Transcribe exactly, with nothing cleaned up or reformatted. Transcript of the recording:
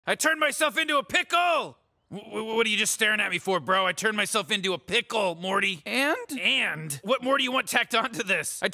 I turned myself into a pickle! W what are you just staring at me for, bro? I turned myself into a pickle, Morty. And? And? What more do you want tacked onto this? I